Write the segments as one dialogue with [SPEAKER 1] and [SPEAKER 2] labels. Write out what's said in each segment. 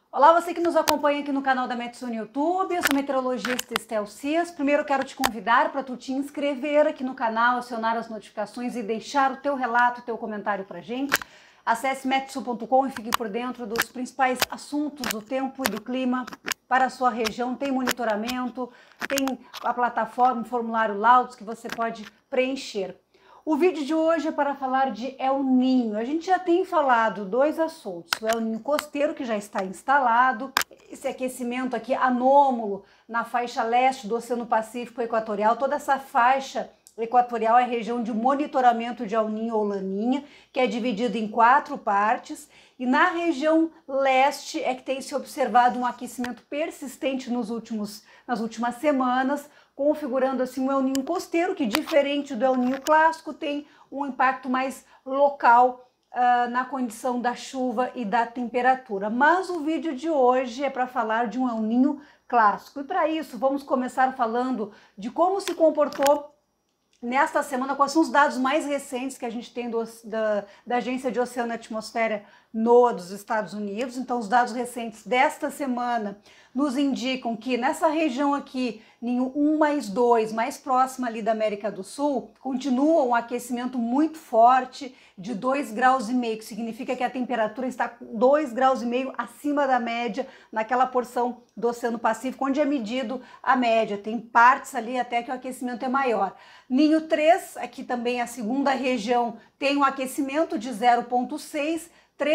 [SPEAKER 1] Olá, você que nos acompanha aqui no canal da Metsu no YouTube, eu sou a meteorologista Estel Cias. Primeiro quero te convidar para tu te inscrever aqui no canal, acionar as notificações e deixar o teu relato, o teu comentário pra gente. Acesse metsu.com e fique por dentro dos principais assuntos do tempo e do clima para a sua região. Tem monitoramento, tem a plataforma, o formulário Laudos que você pode preencher. O vídeo de hoje é para falar de El Niño. A gente já tem falado dois assuntos, o El Niño costeiro, que já está instalado, esse aquecimento aqui anômalo na faixa leste do Oceano Pacífico Equatorial. Toda essa faixa equatorial é região de monitoramento de El Niño ou Laninha, que é dividida em 4 partes, e na região leste é que tem se observado um aquecimento persistente nas últimas semanas, configurando assim um El Niño costeiro, que diferente do El Niño clássico tem um impacto mais local na condição da chuva e da temperatura. Mas o vídeo de hoje é para falar de um El Niño clássico. E para isso vamos começar falando de como se comportou nesta semana, quais são os dados mais recentes que a gente tem da Agência de Oceano e Atmosfera NOAA dos Estados Unidos. Então, os dados recentes desta semana nos indicam que nessa região aqui, Ninho 1+2, mais próxima ali da América do Sul, continua um aquecimento muito forte de 2,5 graus, que significa que a temperatura está 2,5 graus acima da média naquela porção do Oceano Pacífico, onde é medido a média. Tem partes ali até que o aquecimento é maior. Ninho 3, aqui também a segunda região, tem um aquecimento de 0,6,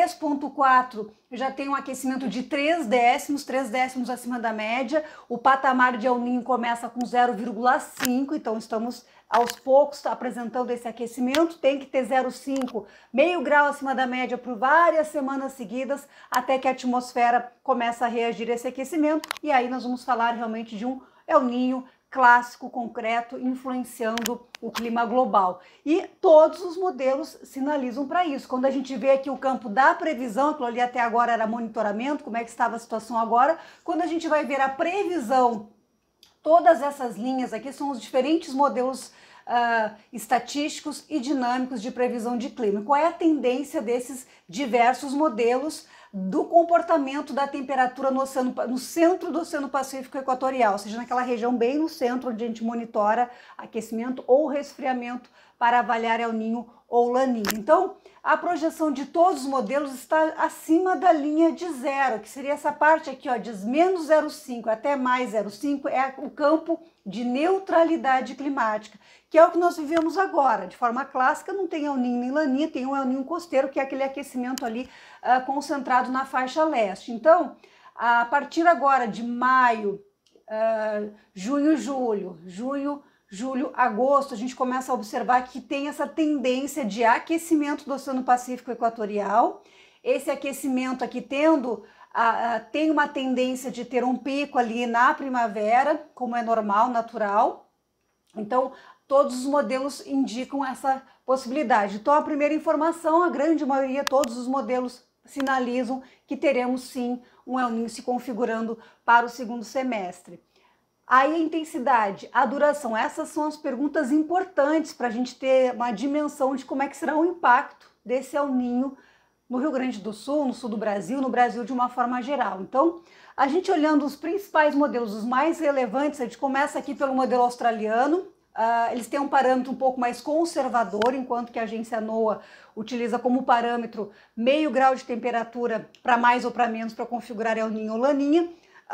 [SPEAKER 1] 3,4 já tem um aquecimento de 3 décimos acima da média. O patamar de El Niño começa com 0,5, então estamos aos poucos apresentando esse aquecimento. Tem que ter 0,5, meio grau acima da média por várias semanas seguidas, até que a atmosfera começa a reagir a esse aquecimento, e aí nós vamos falar realmente de um El Niño clássico, concreto, influenciando o clima global. E todos os modelos sinalizam para isso. Quando a gente vê aqui o campo da previsão, aquilo ali até agora era monitoramento, como é que estava a situação agora, quando a gente vai ver a previsão, todas essas linhas aqui são os diferentes modelos estatísticos e dinâmicos de previsão de clima. Qual é a tendência desses diversos modelos do comportamento da temperatura no centro do Oceano Pacífico Equatorial, ou seja, naquela região bem no centro onde a gente monitora aquecimento ou resfriamento para avaliar El Niño ou Laninha. Então, a projeção de todos os modelos está acima da linha de zero, que seria essa parte aqui, ó, de menos 0,5 até mais 0,5, é o campo de neutralidade climática, que é o que nós vivemos agora. De forma clássica, não tem El Niño nem Laninha, tem um El Niño costeiro, que é aquele aquecimento ali concentrado na faixa leste. Então, a partir agora de maio, junho, julho, agosto, a gente começa a observar que tem essa tendência de aquecimento do Oceano Pacífico Equatorial. Esse aquecimento aqui tem uma tendência de ter um pico ali na primavera, como é normal, natural. Então, todos os modelos indicam essa possibilidade. Então, a primeira informação, a grande maioria, todos os modelos sinalizam que teremos sim um El Niño se configurando para o segundo semestre. Aí a intensidade, a duração, essas são as perguntas importantes para a gente ter uma dimensão de como é que será o impacto desse El Niño no Rio Grande do Sul, no sul do Brasil, no Brasil de uma forma geral. Então, a gente olhando os principais modelos, os mais relevantes, a gente começa aqui pelo modelo australiano. Eles têm um parâmetro um pouco mais conservador, enquanto que a agência NOAA utiliza como parâmetro meio grau de temperatura para mais ou para menos para configurar El Niño ou Laninha.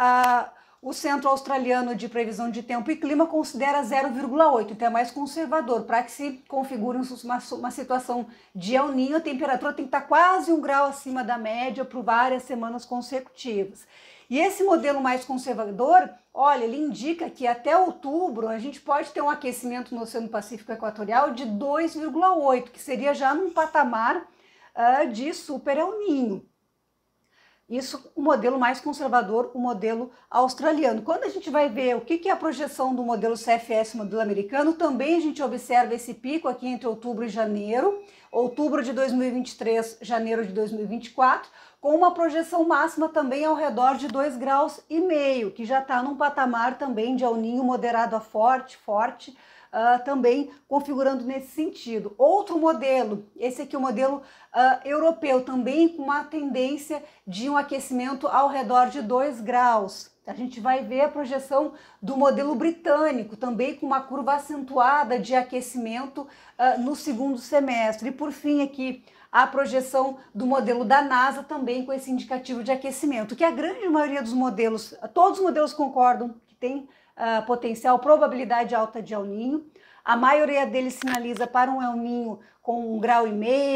[SPEAKER 1] O Centro Australiano de Previsão de Tempo e Clima considera 0,8, então é mais conservador. Para que se configure uma situação de El Niño, a temperatura tem que estar quase 1 grau acima da média por várias semanas consecutivas. E esse modelo mais conservador, olha, ele indica que até outubro a gente pode ter um aquecimento no Oceano Pacífico Equatorial de 2,8, que seria já num patamar de super El Niño. Isso, o modelo mais conservador, o modelo australiano. Quando a gente vai ver o que é a projeção do modelo CFS, modelo americano, também a gente observa esse pico aqui entre outubro e janeiro, outubro de 2023, janeiro de 2024, com uma projeção máxima também ao redor de 2,5 graus, que já está num patamar também de El Niño moderado a forte, também configurando nesse sentido. Outro modelo, esse aqui é o modelo europeu, também com uma tendência de um aquecimento ao redor de 2 graus. A gente vai ver a projeção do modelo britânico, também com uma curva acentuada de aquecimento no segundo semestre. E por fim aqui, a projeção do modelo da NASA também com esse indicativo de aquecimento, que a grande maioria dos modelos, todos os modelos concordam que tem potencial, probabilidade alta de El Niño. A maioria deles sinaliza para um El Niño com 1,5 grau,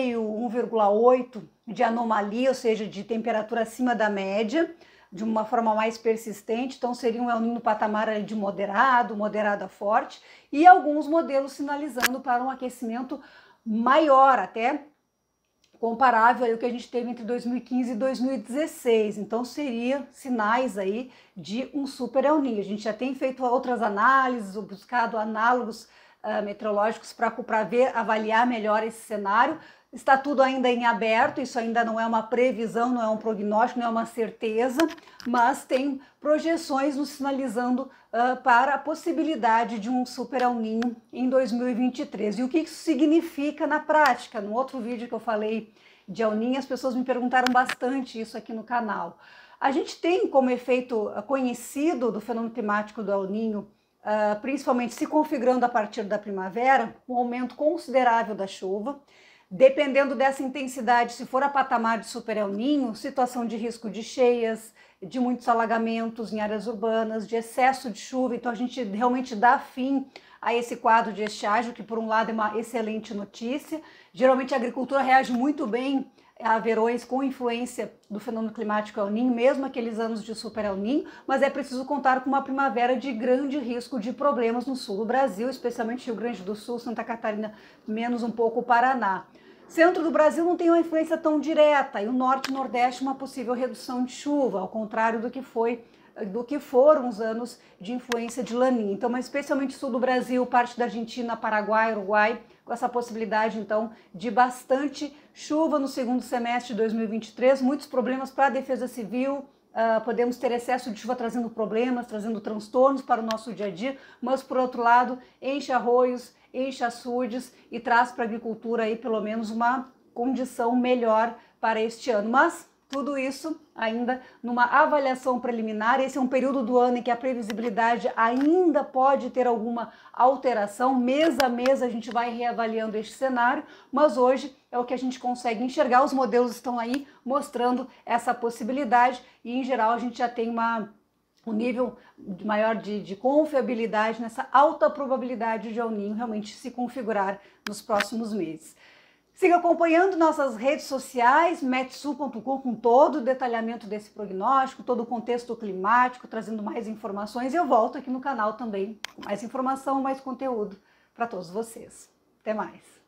[SPEAKER 1] 1,8 de anomalia, ou seja, de temperatura acima da média, de uma forma mais persistente, então seria um El Niño no patamar de moderado a forte, e alguns modelos sinalizando para um aquecimento maior, até comparável ao que a gente teve entre 2015 e 2016, então seria sinais aí de um super El Niño. A gente já tem feito outras análises, buscado análogos meteorológicos para ver, avaliar melhor esse cenário. Está tudo ainda em aberto, isso ainda não é uma previsão, não é um prognóstico, não é uma certeza, mas tem projeções nos sinalizando para a possibilidade de um super El Niño em 2023. E o que isso significa na prática? No outro vídeo que eu falei de El Niño, as pessoas me perguntaram bastante isso aqui no canal. A gente tem como efeito conhecido do fenômeno climático do El Niño, principalmente se configurando a partir da primavera, um aumento considerável da chuva. Dependendo dessa intensidade, se for a patamar de super El Niño, situação de risco de cheias, de muitos alagamentos em áreas urbanas, de excesso de chuva, então a gente realmente dá fim a esse quadro de estiagem, que por um lado é uma excelente notícia. Geralmente a agricultura reage muito bem a verões com influência do fenômeno climático El Niño, mesmo aqueles anos de super El Niño, mas é preciso contar com uma primavera de grande risco de problemas no sul do Brasil, especialmente Rio Grande do Sul, Santa Catarina, menos um pouco o Paraná. Centro do Brasil não tem uma influência tão direta, e o norte e nordeste uma possível redução de chuva, ao contrário do que foram os anos de influência de Laninha. Então, mas especialmente sul do Brasil, parte da Argentina, Paraguai, Uruguai, com essa possibilidade então de bastante chuva no segundo semestre de 2023, muitos problemas para a defesa civil. Podemos ter excesso de chuva trazendo problemas, trazendo transtornos para o nosso dia a dia, mas por outro lado enche arroios, enche açudes e traz para a agricultura aí pelo menos uma condição melhor para este ano. Mas tudo isso ainda numa avaliação preliminar. Esse é um período do ano em que a previsibilidade ainda pode ter alguma alteração. Mês a mês a gente vai reavaliando este cenário, mas hoje é o que a gente consegue enxergar. Os modelos estão aí mostrando essa possibilidade e, em geral, a gente já tem um nível maior de confiabilidade nessa alta probabilidade de El Niño realmente se configurar nos próximos meses. Siga acompanhando nossas redes sociais, metsul.com, com todo o detalhamento desse prognóstico, todo o contexto climático, trazendo mais informações. E eu volto aqui no canal também com mais informação, mais conteúdo para todos vocês. Até mais!